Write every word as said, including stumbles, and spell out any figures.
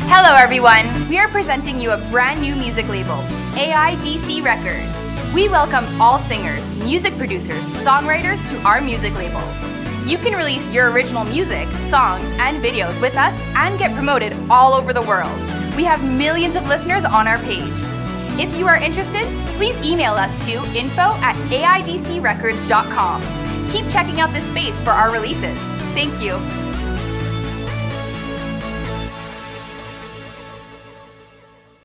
Hello everyone! We are presenting you a brand new music label, A I D C Records. We welcome all singers, music producers, songwriters to our music label. You can release your original music, songs, and videos with us and get promoted all over the world. We have millions of listeners on our page. If you are interested, please email us to info at A I D C records dot com. Keep checking out this space for our releases. Thank you.